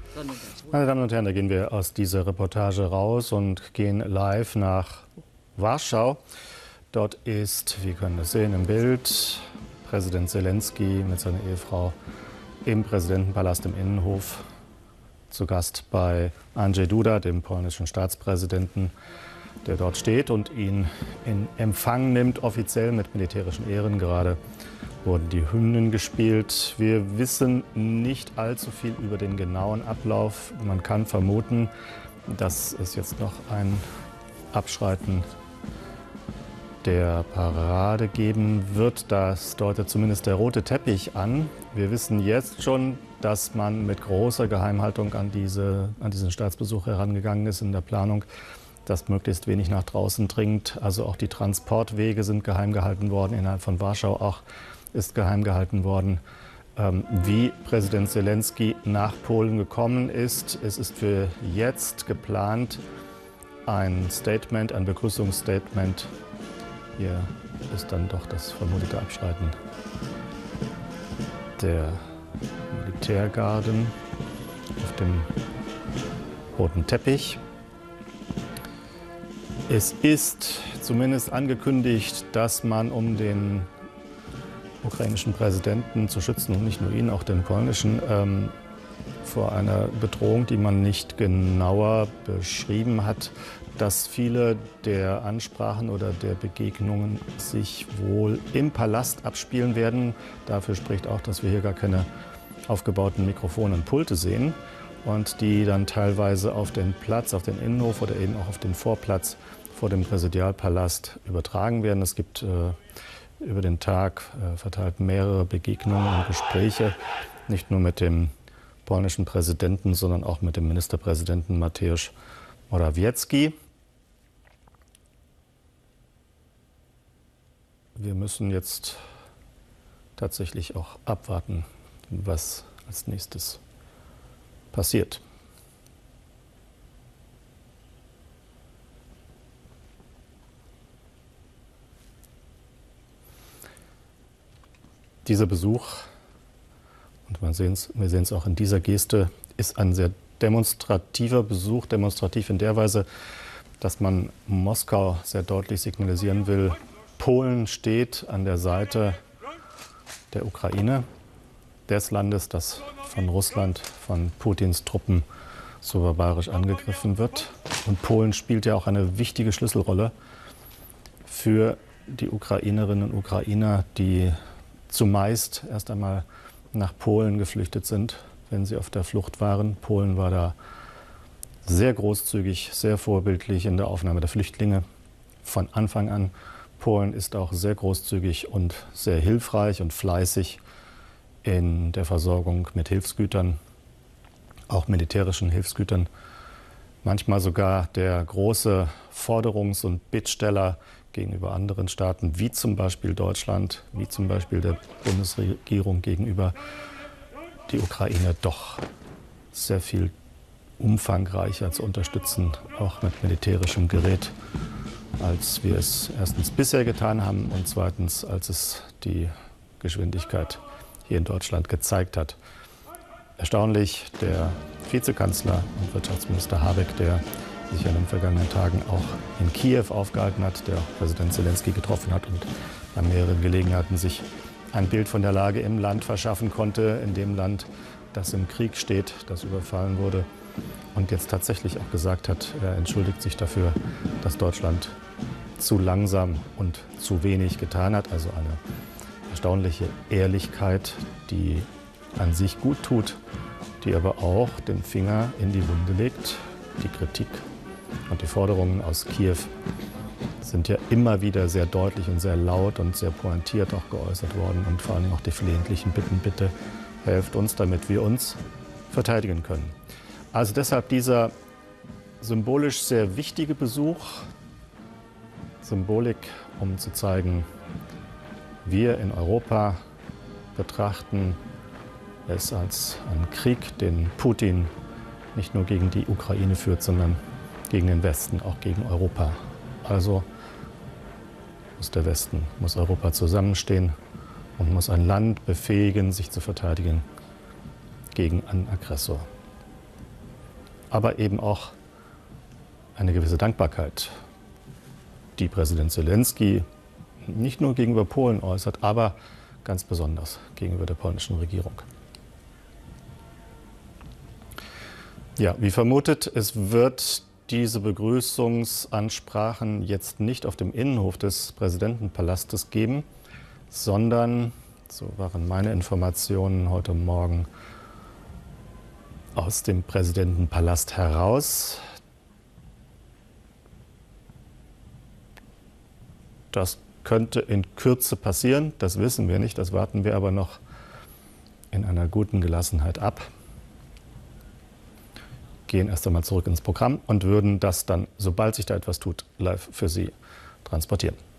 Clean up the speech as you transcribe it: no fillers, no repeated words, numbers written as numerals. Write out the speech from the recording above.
Meine Damen und Herren, da gehen wir aus dieser Reportage raus und gehen live nach Warschau. Dort ist, wir können das sehen im Bild, Präsident Selenskyj mit seiner Ehefrau im Präsidentenpalast im Innenhof zu Gast bei Andrzej Duda, dem polnischen Staatspräsidenten, der dort steht und ihn in Empfang nimmt, offiziell mit militärischen Ehren. Gerade wurden die Hymnen gespielt. Wir wissen nicht allzu viel über den genauen Ablauf. Man kann vermuten, dass es jetzt noch ein Abschreiten der Parade geben wird. Das deutet zumindest der rote Teppich an. Wir wissen jetzt schon, dass man mit großer Geheimhaltung an diesen Staatsbesuch herangegangen ist in der Planung, dass möglichst wenig nach draußen dringt. Also auch die Transportwege sind geheim gehalten worden. Innerhalb von Warschau auch ist geheim gehalten worden, wie Präsident Selenskyj nach Polen gekommen ist. Es ist für jetzt geplant ein Statement, ein Begrüßungsstatement. Hier ist dann doch das vermutete Abschreiten der Militärgarden auf dem roten Teppich. Es ist zumindest angekündigt, dass man, um den ukrainischen Präsidenten zu schützen und nicht nur ihn, auch den polnischen, vor einer Bedrohung, die man nicht genauer beschrieben hat, dass viele der Ansprachen oder der Begegnungen sich wohl im Palast abspielen werden. Dafür spricht auch, dass wir hier gar keine aufgebauten Mikrofone und Pulte sehen und die dann teilweise auf den Platz, auf den Innenhof oder eben auch auf den Vorplatz vor dem Präsidialpalast übertragen werden. Es gibt über den Tag verteilt mehrere Begegnungen und Gespräche, nicht nur mit dem polnischen Präsidenten, sondern auch mit dem Ministerpräsidenten Mateusz Morawiecki. Wir müssen jetzt tatsächlich auch abwarten, was als nächstes passiert. Dieser Besuch, und wir sehen es auch in dieser Geste, ist ein sehr demonstrativer Besuch, demonstrativ in der Weise, dass man Moskau sehr deutlich signalisieren will, Polen steht an der Seite der Ukraine, des Landes, das von Russland, von Putins Truppen so barbarisch angegriffen wird. Und Polen spielt ja auch eine wichtige Schlüsselrolle für die Ukrainerinnen und Ukrainer, die zumeist erst einmal nach Polen geflüchtet sind, wenn sie auf der Flucht waren. Polen war da sehr großzügig, sehr vorbildlich in der Aufnahme der Flüchtlinge von Anfang an. Polen ist auch sehr großzügig und sehr hilfreich und fleißig in der Versorgung mit Hilfsgütern, auch militärischen Hilfsgütern. Manchmal sogar der große Forderungs- und Bittsteller gegenüber anderen Staaten, wie zum Beispiel Deutschland, wie zum Beispiel der Bundesregierung gegenüber, die Ukraine doch sehr viel umfangreicher zu unterstützen, auch mit militärischem Gerät, als wir es erstens bisher getan haben und zweitens, als es die Geschwindigkeit hier in Deutschland gezeigt hat. Erstaunlich, der Vizekanzler und Wirtschaftsminister Habeck, der sich in den vergangenen Tagen auch in Kiew aufgehalten hat, der auch Präsident Selenskyj getroffen hat und an mehreren Gelegenheiten sich ein Bild von der Lage im Land verschaffen konnte, in dem Land, das im Krieg steht, das überfallen wurde und jetzt tatsächlich auch gesagt hat, er entschuldigt sich dafür, dass Deutschland zu langsam und zu wenig getan hat. Also eine erstaunliche Ehrlichkeit, die an sich gut tut, die aber auch den Finger in die Wunde legt. Die Kritik und die Forderungen aus Kiew sind ja immer wieder sehr deutlich und sehr laut und sehr pointiert auch geäußert worden. Und vor allem auch die flehentlichen Bitten, bitte helft uns, damit wir uns verteidigen können. Also deshalb dieser symbolisch sehr wichtige Besuch. Symbolik, um zu zeigen, wir in Europa betrachten es als einen Krieg, den Putin nicht nur gegen die Ukraine führt, sondern gegen den Westen, auch gegen Europa. Also muss der Westen, muss Europa zusammenstehen und muss ein Land befähigen, sich zu verteidigen gegen einen Aggressor. aber eben auch eine gewisse Dankbarkeit, die Präsident Zelensky nicht nur gegenüber Polen äußert, aber ganz besonders gegenüber der polnischen Regierung. Ja, wie vermutet, es wird diese Begrüßungsansprachen jetzt nicht auf dem Innenhof des Präsidentenpalastes geben, sondern, so waren meine Informationen heute Morgen, aus dem Präsidentenpalast heraus. Das könnte in Kürze passieren, das wissen wir nicht, das warten wir aber noch in einer guten Gelassenheit ab. Gehen erst einmal zurück ins Programm und würden das dann, sobald sich da etwas tut, live für Sie transportieren.